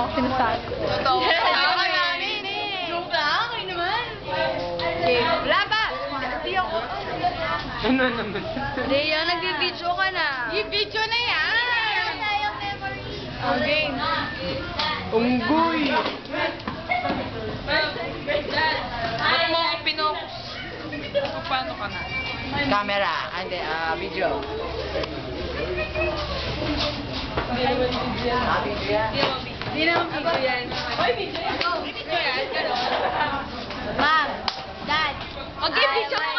ako sinasabi. Totoo. Tama namin eh. Joke lang, kayo naman. Okay, wala ba? Hindi ako. Ano naman? Rhea, nag-video ka na. I-video na yan. Okay. Unggoy! Ba't mo ako pinokus? Paano ka na? Camera, hindi, video. Video yan. Hindi naman video yan. Oy, video yan. Video yan. Ma'am, Dad. Okay, video